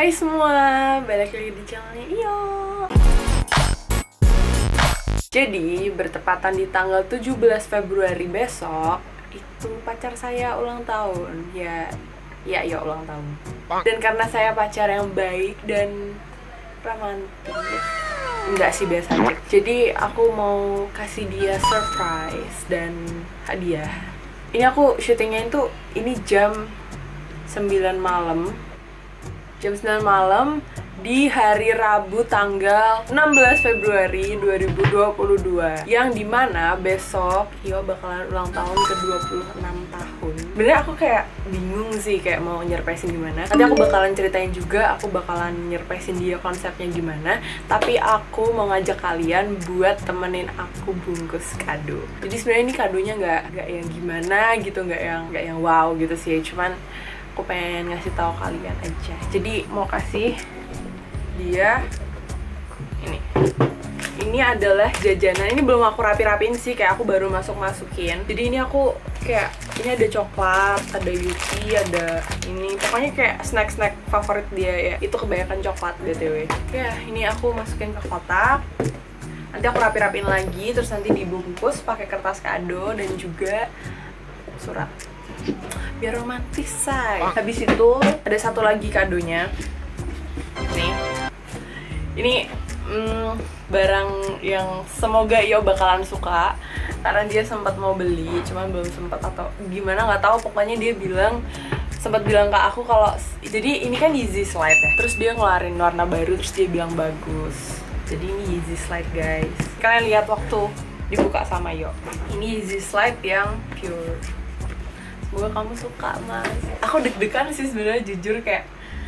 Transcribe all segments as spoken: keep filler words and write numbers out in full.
Hai semua, balik lagi di channelnya Iyo. Jadi, bertepatan di tanggal tujuh belas Februari besok, itu pacar saya ulang tahun. Ya, ya Iyo ulang tahun. Dan karena saya pacar yang baik dan romantis, enggak sih, biasa aja. Jadi, aku mau kasih dia surprise dan hadiah. Ini aku syutingnya itu, ini jam sembilan malam. Jam sembilan malam di hari Rabu tanggal enam belas Februari dua ribu dua puluh dua, yang dimana besok Iyo bakalan ulang tahun ke dua puluh enam tahun. Bener aku kayak bingung sih kayak mau nyerpresin gimana. Nanti aku bakalan ceritain juga, aku bakalan nyerpresin dia konsepnya gimana. Tapi aku mau ngajak kalian buat temenin aku bungkus kado. Jadi sebenarnya ini kadonya nggak nggak yang gimana gitu, nggak yang nggak yang wow gitu sih. Cuman aku pengen ngasih tahu kalian aja. Jadi mau kasih dia ini. Ini adalah jajanan. Ini belum aku rapi-rapiin sih, kayak aku baru masuk-masukin. Jadi ini aku kayak, ini ada coklat, ada Yupi, ada ini. Pokoknya kayak snack-snack favorit dia ya. Itu kebanyakan coklat B T W. Ya, ini aku masukin ke kotak. Nanti aku rapi-rapiin lagi, terus nanti dibungkus pakai kertas kado dan juga surat. Biar romantis, say. Habis itu ada satu lagi kadonya. Nih. Ini mm, barang yang semoga Iyo bakalan suka karena dia sempat mau beli, cuman belum sempat atau gimana nggak tahu. Pokoknya dia bilang sempat bilang ke aku kalau, jadi ini kan Yeezy Slide ya. Terus dia ngeluarin warna baru, terus dia bilang bagus. Jadi ini Yeezy Slide, guys. Kalian lihat waktu dibuka sama Iyo. Ini Yeezy Slide yang pure. Semoga kamu suka, Mas. Aku deg-degan sih sebenarnya, jujur kayak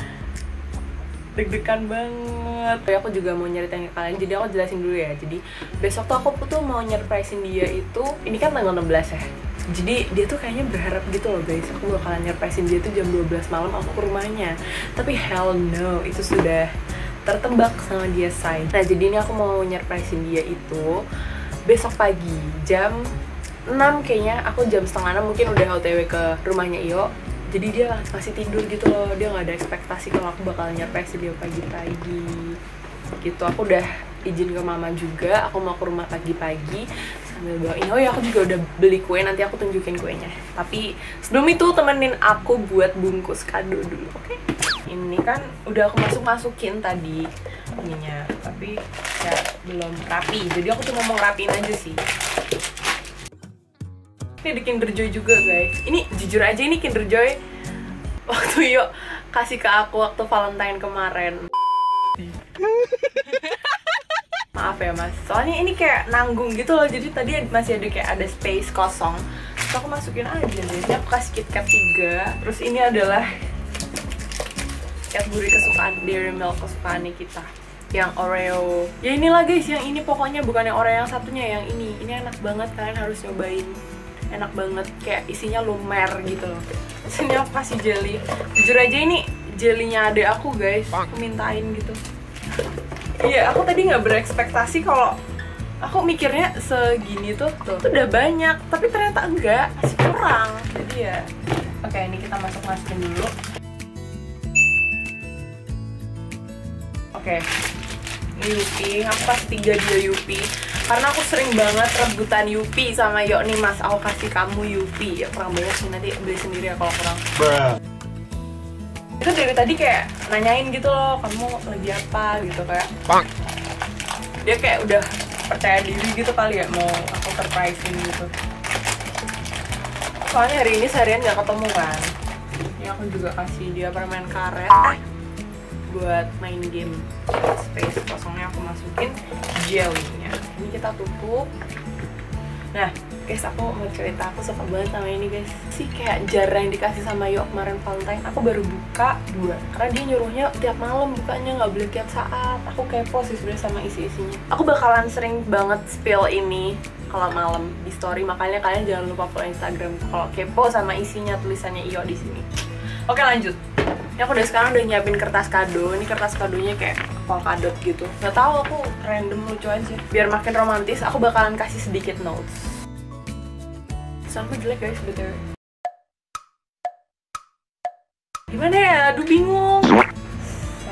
deg-degan banget. Aku juga mau nyeritain ke kalian, jadi aku jelasin dulu ya. Jadi besok tuh aku tuh mau nyerpresin dia itu, ini kan tanggal enam belas ya. Jadi dia tuh kayaknya berharap gitu loh, guys, aku bakalan nyerpresin dia tuh jam dua belas malam aku ke rumahnya. Tapi hell no, itu sudah tertembak sama dia, say. Nah, jadi ini aku mau nyerpresin dia itu besok pagi jam enam kayaknya. Aku jam setengah enam mungkin udah O T W ke rumahnya Iyo. Jadi dia masih tidur gitu loh. Dia nggak ada ekspektasi kalau aku bakal nyerpresin dia pagi-pagi gitu. Aku udah izin ke mama juga, aku mau ke rumah pagi-pagi sambil bawain. Oh ya, aku juga udah beli kue, nanti aku tunjukin kuenya. Tapi sebelum itu temenin aku buat bungkus kado dulu, oke? Okay? Ini kan udah aku masuk-masukin tadi ininya, tapi ya belum rapi. Jadi aku cuma mau rapiin aja sih. Ini ada Kinder Joy juga, guys. Ini jujur aja, ini Kinder Joy waktu Iyo kasih ke aku waktu Valentine kemarin. Maaf ya, Mas. Soalnya ini kayak nanggung gitu loh. Jadi tadi masih ada kayak ada space kosong. Terus aku masukin aja deh. Ini aku kasih KitKat tiga. Terus ini adalah Cadbury kesukaan, Dairy Milk kesukaannya kita, yang Oreo. Ya inilah, guys, yang ini pokoknya bukan yang Oreo yang satunya, yang ini. Ini enak banget, kalian harus nyobain. Enak banget, kayak isinya lumer gitu loh. Sini aku kasih jelly. Jujur aja ini jelinya adek aku, guys. Aku mintain gitu. Iya, aku tadi nggak berekspektasi kalau, aku mikirnya segini tuh, tuh, tuh udah banyak, tapi ternyata enggak, masih kurang. Jadi ya, oke, ini kita masuk-masukin dulu. Oke, ini Yupi. Aku kasih tiga dia Yupi. Karena aku sering banget rebutan Yupi sama Yok nih, Mas, aku kasih kamu Yupi. Ya kurang banyak sih, nanti beli sendiri ya kalau kurang. Bruh. Itu dari tadi kayak nanyain gitu loh, kamu lagi apa gitu, kayak Bang. Dia kayak udah percaya diri gitu kali ya, mau aku surprisein gitu. Soalnya hari ini seharian gak ketemu kan. Ini aku juga kasih dia permen karet buat main game. Space kosongnya aku masukin jelly-nya. Ini kita tutup. Nah, guys, aku mau cerita, aku suka banget sama ini, guys. Sih kayak jar yang dikasih sama Yok kemarin Valentine, aku baru buka dua. Karena dia nyuruhnya tiap malam bukanya, nggak boleh tiap saat. Aku kepo sih sebenarnya sama isi-isinya. Aku bakalan sering banget spill ini kalau malam di story, makanya kalian jangan lupa follow Instagram kalau kepo sama isinya, tulisannya Iyo di sini. Oke, lanjut. Ini aku udah sekarang udah nyiapin kertas kado. Ini kertas kadonya kayak polkadot gitu. Gak tahu, aku random lucu aja. Biar makin romantis, aku bakalan kasih sedikit notes. Soundku jelek, guys, betul. Gimana ya? Aduh, bingung.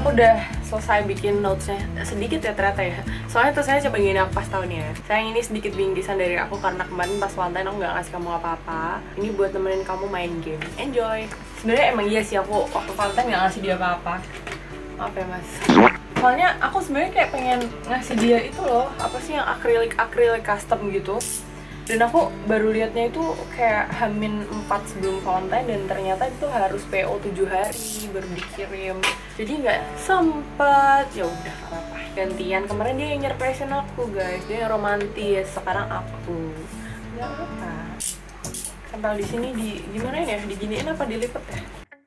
aku udah selesai bikin notesnya. Sedikit ya ternyata ya. Soalnya tuh saya coba gini, aku pas tahun ya. Sayang, ini sedikit bingkisan dari aku karena kemarin pas Valentine aku nggak ngasih kamu apa-apa. Ini buat nemenin kamu main game. Enjoy. Sebenarnya emang iya sih aku waktu Valentine nggak ngasih dia apa-apa. Maaf ya mas. Soalnya aku sebenarnya kayak pengen ngasih dia itu loh, apa sih yang akrilik akrilik custom gitu. Dan aku baru liatnya itu kayak hamin empat sebelum Valentine, dan ternyata itu harus P O tujuh hari baru dikirim. Jadi nggak sempet. Ya udah apa-apa. Gantian, kemarin dia yang nyerpresin aku guys. Dia yang romantis, sekarang aku. Nggak apa. Tempel di sini di gimana ya? Diginiin apa dilipet ya?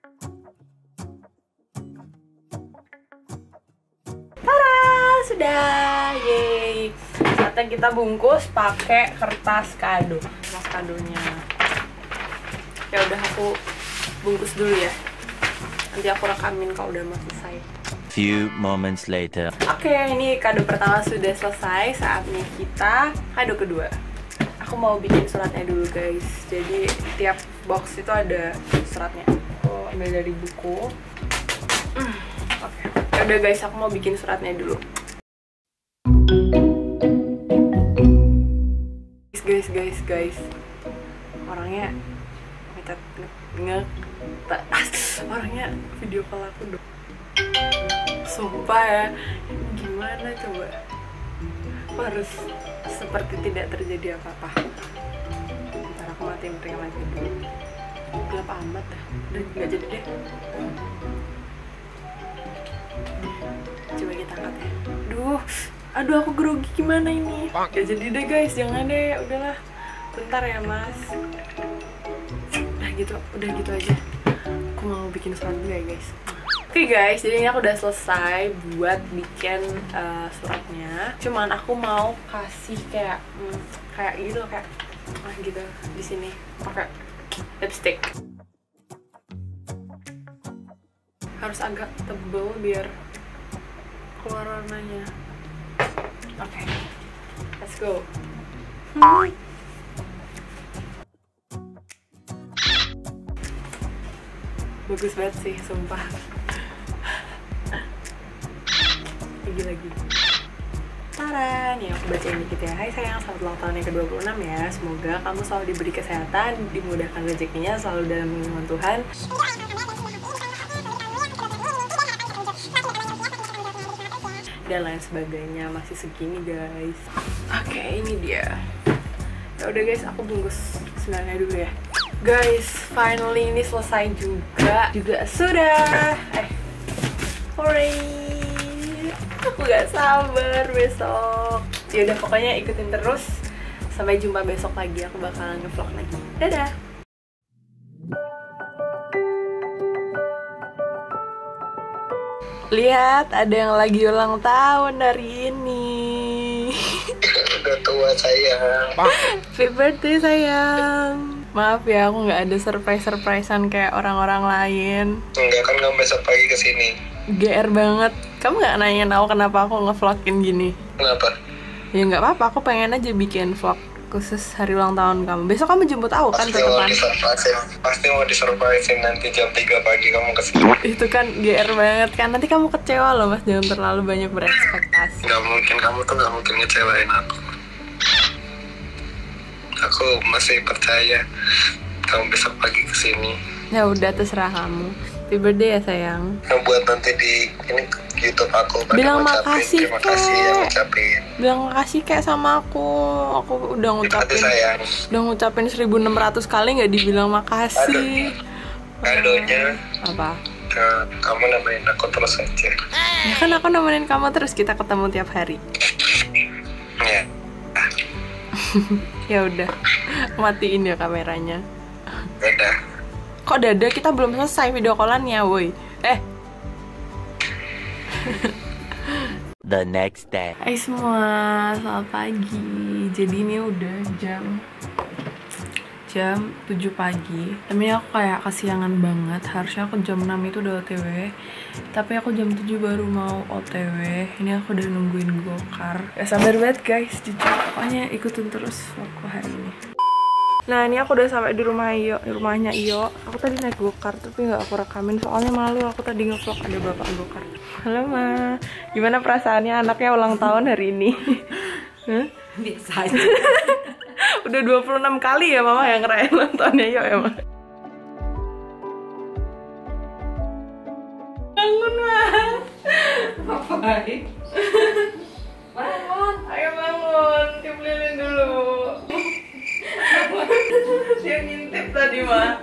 Tada, sudah. Yeay. Saatnya kita bungkus pakai kertas kado. Kertas kadonya. Ya udah aku bungkus dulu ya. Nanti aku rekamin kalau udah mau selesai. Few moments later. Oke, ini kado pertama sudah selesai. Saatnya kita kado kedua. Aku mau bikin suratnya dulu guys. Jadi tiap box itu ada suratnya. Aku ambil dari buku. Hmm, Oke. Ya udah guys, aku mau bikin suratnya dulu. Guys, guys, guys. Orangnya ngecat nge, nge orangnya video call aku dong. Sumpah ya, gimana coba? Aku harus seperti tidak terjadi apa-apa. Ntar aku matiin ring lagi dulu. Gelap amat dah. Udah nggak jadi deh. Coba kita angkat ya. Duh, aduh aku grogi gimana ini? Gak jadi deh guys, jangan deh. Udahlah, bentar ya mas. Udah gitu, udah gitu aja. Aku mau bikin surat dulu ya guys. Oke okay guys, jadi ini aku udah selesai buat bikin uh, suratnya. Cuman aku mau kasih kayak hmm, kayak gitu kayak ah gitu di sini pakai lipstick. Harus agak tebel biar keluar warnanya. Oke, okay. Let's go. Hmm. Bagus banget sih, sumpah. Lagi-lagi. Tara, nih aku bacain dikit ya. Hai sayang, selamat ulang tahun yang ke dua puluh enam ya. Semoga kamu selalu diberi kesehatan, dimudahkan rezekinya, selalu dalam lindungan Tuhan. Dan lain sebagainya. Masih segini guys. Oke, ini dia. Ya udah guys, aku bungkus senangnya dulu ya. Guys, finally ini selesai juga. Juga sudah. Eh, hooray. Aku gak sabar besok. Ya udah pokoknya ikutin terus. Sampai jumpa besok lagi. Aku bakalan nge-vlog lagi. Dadah. Lihat, ada yang lagi ulang tahun hari ini. Udah tua sayang. Happy birthday sayang. Maaf ya, aku nggak ada surprise-surprisean kayak orang-orang lain. Enggak, kan kamu besok pagi kesini. G R banget. Kamu nggak nanyain aku kenapa aku nge-vlogin gini? Kenapa? Ya nggak apa-apa, aku pengen aja bikin vlog khusus hari ulang tahun kamu. Besok kamu jemput aku kan Pasti mau tetepan. disurprisein. Pasti mau disurprisein nanti jam tiga pagi kamu kesini. Itu kan G R banget kan. Nanti kamu kecewa loh mas, jangan terlalu banyak berekspektasi. Gak mungkin, kamu tuh gak mungkin ngecewain aku. Aku masih percaya kamu besok pagi kesini. Ya udah, terserah kamu. Happy birthday ya sayang. Yang buat nanti di ini YouTube aku pada Bilang ngucapin makasih, terima kasih Kak. yang ngucapin. Bilang makasih kayak sama aku. Aku udah Itu ngucapin sayang. Udah ngucapin seribu enam ratus kali nggak dibilang makasih. Kadonya Apa? ke kamu nemenin aku terus aja. Ya kan aku nemenin kamu terus, kita ketemu tiap hari. Ya. Ya udah, matiin ya kameranya. Udah. Kok dada kita belum selesai video callannya, woi. Eh. The next day. Hai semua, selamat pagi. Jadi ini udah jam jam tujuh pagi. Tapi aku kayak kesiangan banget. Harusnya aku jam enam itu udah O T W. Tapi aku jam tujuh baru mau O T W. Ini aku udah nungguin gokar. Gak sabar banget guys, jujur. Pokoknya ikutin terus vlogku hari ini. Nah ini aku udah sampai di rumah Iyo, di rumahnya Iyo. Aku tadi naik gokar tapi nggak aku rekamin soalnya malu. Aku tadi ngevlog ada bapak gokar. Halo Ma, gimana perasaannya anaknya ulang tahun hari ini? Huh? Biasa aja. Udah dua puluh enam kali ya Mama yang ngerayain ulang tahunnya Iyo ya Ma. Bangun Ma. Ngapain? Bangun. Ayo bangun, tiup lilin dulu. Dia ngintip tadi mah.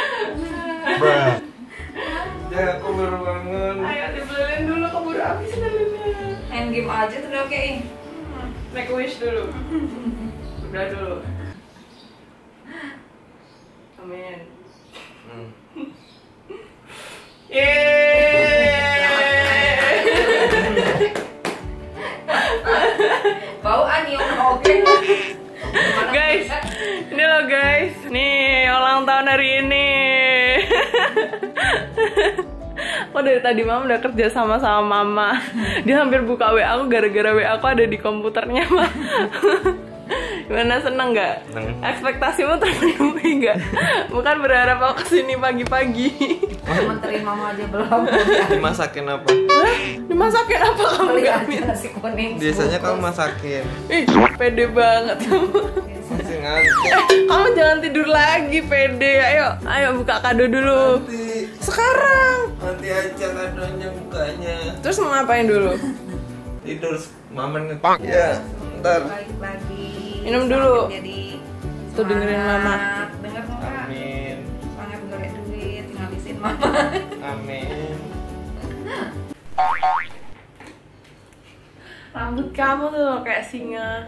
Ya aku baru bangun. Ayo dibeliin dulu, keburu habis lilinnya. Main game aja tuh udah oke. Make wish dulu. Udah dulu. Amin. Hmm. Yeay. Bau anjing oke. Guys, ini loh guys. Nih ulang tahun hari ini. Aku dari tadi Mama udah kerja sama sama Mama. Dia hampir buka W A aku gara-gara W A aku ada di komputernya Mah. Gimana, seneng nggak? Seneng. Ekspektasimu terpenuhi nggak? Bukan berharap aku kesini pagi-pagi. Menterin mama aja belum. Dimasakin apa? Hah? Dimasakin apa kamu Beli nggak aja minta? nasi kuning. Biasanya kamu masakin. Ih, pede banget kamu. Masih ngantuk. Eh, kamu jangan tidur lagi, pede. Ayo, ayo buka kado dulu. Nanti, Sekarang. nanti aja kadonya bukanya. Terus mau ngapain dulu? Tidur, mamen ngepak. Ya, ntar. Lagi-lagi. Minum dulu. Jadi Tuh dengerin Mama. Denger Mama. Amin. Semangat nggak ada duit, tinggal habisin Mama. Amin. Rambut kamu tuh kayak singa.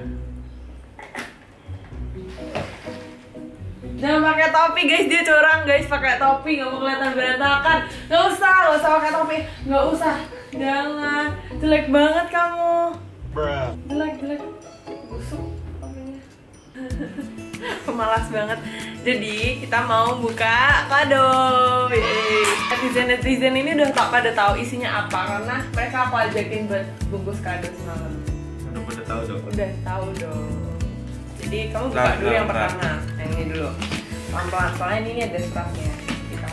Jangan pakai topi guys, dia curang guys pakai topi, nggak mau kelihatan berantakan. Nggak usah, nggak usah pakai topi, nggak usah. Jangan, jelek banget kamu. Jelek, jelek, busuk topinya. Pemalas banget. Jadi kita mau buka kado. Netizen netizen ini udah tak pada tahu isinya apa karena mereka aku ajakin buat bungkus kado semalam. Udah pada tahu dong. Udah tahu dong. Jadi kamu buka Nah, dulu nah, yang nah. pertama, yang ini dulu. Pelan-pelan, soalnya ini ada suratnya. Kita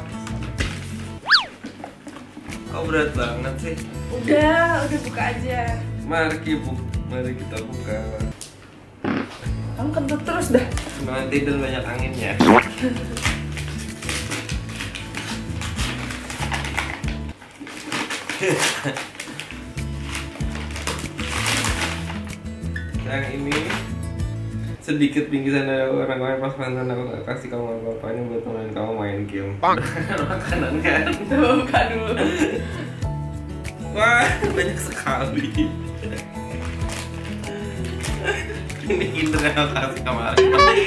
Oh berat banget sih. udah, udah buka aja. Mari bu, mari kita buka. Kamu kentut terus dah. Semangat tidur banyak anginnya. Yang ini sedikit bingkisan dari orang-orang pas mantan aku gak kasih kamu apa-apa ini buat temenin kamu main game. Makanan kan? Tuh, buka dulu. Wah, banyak sekali. Ini kinder yang aku kasih kemarin.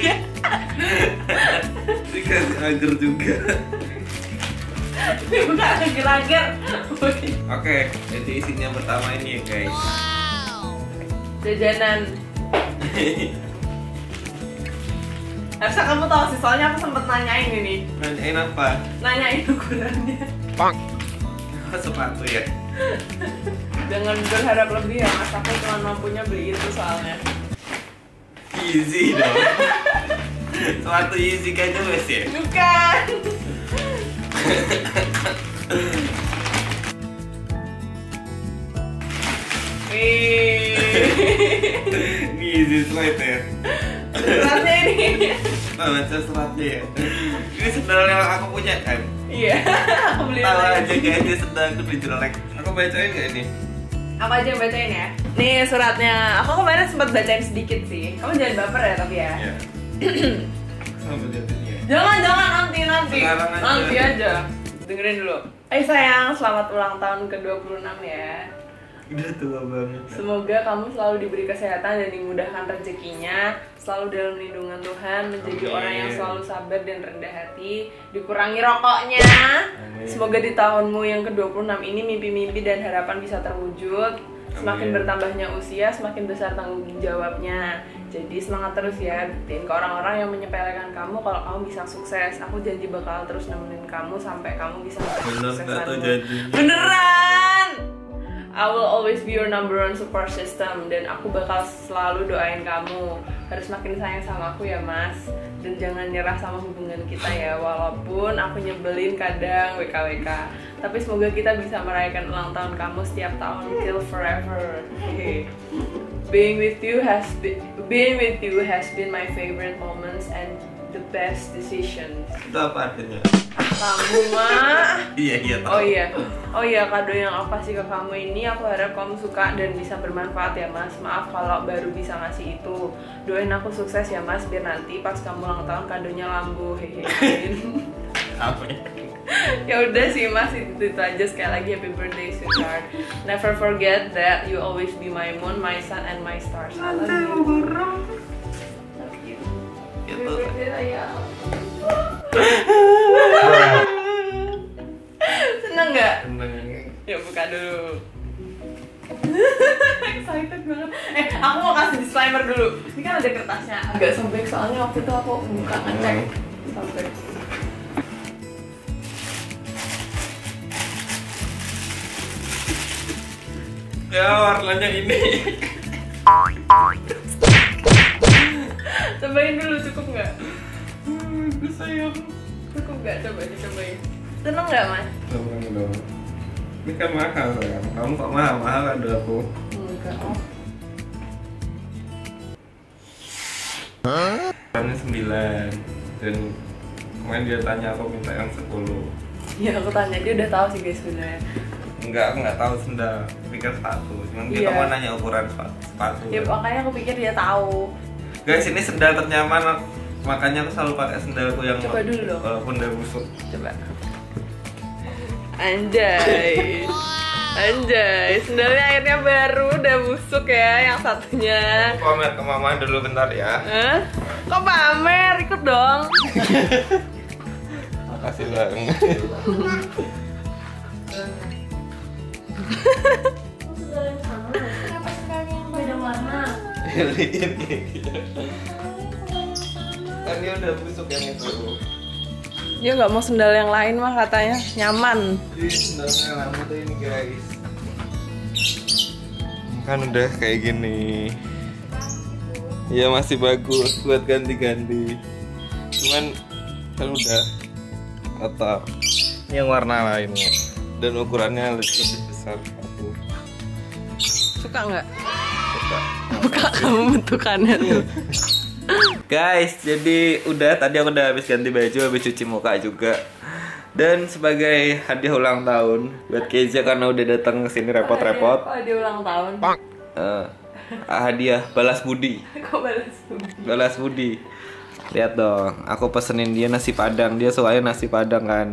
Dikasih agar juga. Ini buka agar-agar. Oke, jadi isinya pertama ini ya guys. Jajanan. Harusnya kamu tahu sih, soalnya aku sempet nanyain ini. Nanyain apa? Nanyain ukurannya. Sepatu ya? Jangan berharap lebih ya, mas. Aku cuma mampunya beli itu soalnya. Easy dong. Sepatu easy kayaknya wes ya? Bukan. Ini easy slide ya? Suratnya ini. Oh, baca suratnya ya? Ini sendal yang aku punya kan? Iya, aku beli Tahu lagi. aja kayaknya sendal aku dijelek. Aku bacain gak ini? Aku aja yang bacain ya. Nih suratnya. Aku kemarin sempat bacain sedikit sih. Kamu jangan baper ya tapi ya. Iya. Sama lihat ini ya? Jangan jangan nanti nanti. Sekarang aja. Nanti aja. Dengerin dulu. Eh sayang, selamat ulang tahun ke dua puluh enam ya. Udah tua banget. Semoga kamu selalu diberi kesehatan dan dimudahkan rezekinya, selalu dalam lindungan Tuhan, menjadi Amin. orang yang selalu sabar dan rendah hati, dikurangi rokoknya. Amin. Semoga di tahunmu yang ke dua puluh enam ini mimpi-mimpi dan harapan bisa terwujud. Semakin Amin. bertambahnya usia, semakin besar tanggung jawabnya. Jadi semangat terus ya, buktiin ke orang-orang yang menyepelekan kamu kalau kamu bisa sukses. Aku janji bakal terus nemenin kamu sampai kamu bisa mencapai Bener gak tuh kesuksesanmu. janji? Beneran! I will always be your number one support system. Dan aku bakal selalu doain kamu harus makin sayang sama aku ya mas. Dan jangan nyerah sama hubungan kita ya. Walaupun aku nyebelin kadang W K W K, tapi semoga kita bisa merayakan ulang tahun kamu setiap tahun till forever. Okay. Being with you has been, being with you has been my favorite moments and the best decisions. Itu apa artinya? Kamu mah. Iya iya tahu. Oh iya, oh iya kado yang aku kasih ke kamu ini aku harap kamu suka dan bisa bermanfaat ya mas. Maaf kalau baru bisa ngasih itu. Doain aku sukses ya mas biar nanti pas kamu ulang tahun kadonya lambu. Hehehe. Apa ya? Ya udah sih mas, itu, itu aja. Sekali lagi happy birthday sweetheart. Never forget that you always be my moon, my sun and my stars. I love you. Love you. Happy birthday sayang. Seneng nggak? Yuk buka dulu. Excited banget. Eh, aku mau kasih disclaimer dulu. Ini kan ada kertasnya. Agak sobek soalnya waktu itu aku buka ngecek. Sobek. Ya warnanya ini. Cobain dulu, cukup nggak? Hmm, sayang. Cukup nggak? Coba dicobain. Seneng nggak mas? Seneng dong. Ini kan mahal sayang. Kamu kok mahal-mahal kado aku? Enggak. Oh. Ini sembilan. Dan kemarin dia tanya aku minta yang sepuluh. Ya aku tanya, dia udah tahu sih guys sebenarnya. Enggak, aku nggak tahu sendal. Pikir sepatu. Cuman kita Iya. mau nanya ukuran sepatu. sepatu. Ya makanya aku pikir dia tahu. Guys, ini sendal ternyaman. Makanya aku selalu pakai sendalku yang Coba dulu dong. walaupun udah busuk. Coba. Anjay. Anjay, sendalnya akhirnya baru, udah busuk ya yang satunya. Pamer ke mama dulu bentar ya. Hah? Kok pamer? Ikut dong. Makasih bang. Beda warna. Kan dia udah busuk yang itu. Dia nggak mau sendal yang lain mah katanya nyaman. Jadi sendalnya lama tuh ini guys. Kan udah kayak gini. Ya masih bagus buat ganti-ganti. Cuman kan udah kotor. Ini yang warna lainnya dan ukurannya lebih besar aku. Suka nggak? Suka. Buka kamu bentukannya tuh. Guys, jadi udah tadi aku udah habis ganti baju, habis cuci muka juga. Dan sebagai hadiah ulang tahun buat Keza karena udah datang ke sini repot-repot. Oh dia ulang tahun. Uh, hadiah balas budi. Kok balas budi? Balas budi. Lihat dong, aku pesenin dia nasi padang. Dia sukanya nasi padang kan.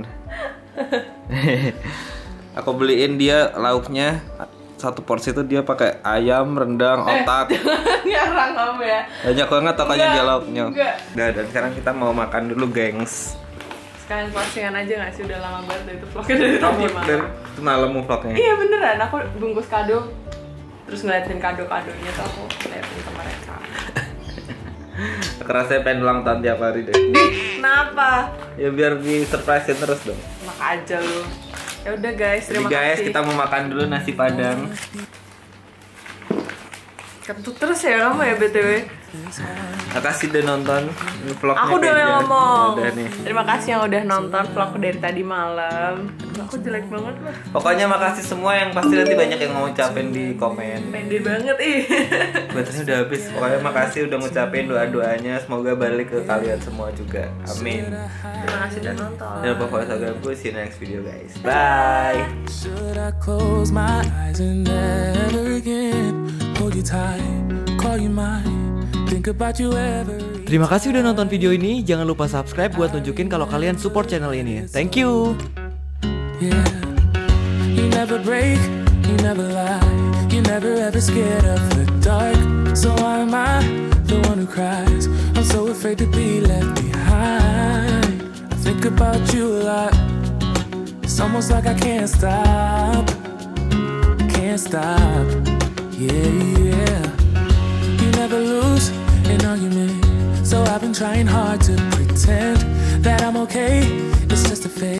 Aku beliin dia lauknya satu porsi itu dia pakai ayam, rendang, otak. Ngarang kamu ya. Banyak banget tokonya dia lauknya. Enggak. Nah, dan sekarang kita mau makan dulu, gengs. Sekalian postingan aja nggak sih, udah lama banget itu vlognya dari Kamu tadi malam. dari semalam mau vlognya. Iya beneran, aku bungkus kado terus ngeliatin kado-kadonya tuh aku ngeliatin ke mereka. Kerasanya pengen ulang tahun tiap hari deh. Di, kenapa? Ya biar di surprisein terus dong. Enak aja lu. Ya udah guys, Jadi terima guys, kasih. kita mau makan dulu nasi padang. Kentut terus ya kamu ya B T W. Makasih udah nonton vlognya. Aku udah Keza. ngomong. Udah nih. Terima kasih yang udah nonton vlog dari tadi malam. Aku jelek banget lah. Pokoknya makasih semua yang pasti nanti banyak yang mau ngucapin di komen. Pede banget ih. Baterainya udah habis. Pokoknya makasih udah ngucapin doa-doanya. Semoga balik ke kalian semua juga. Amin. Terima kasih udah nonton. Jangan lupa follow Instagram gue. See you next video guys. Bye. Should I close my eyes and never again hold you tight, call you mine, think about you every. Terima kasih udah nonton video ini. Jangan lupa subscribe buat nunjukin kalau kalian support channel ini. Thank you. Yeah, you never break, you never lie, you never ever scared of the dark. So why am I the one who cries? I'm so afraid to be left behind. I think about you a lot. It's almost like I can't stop, can't stop. Yeah, yeah. You never lose an argument, so I've been trying hard to pretend that I'm okay. It's just a phase.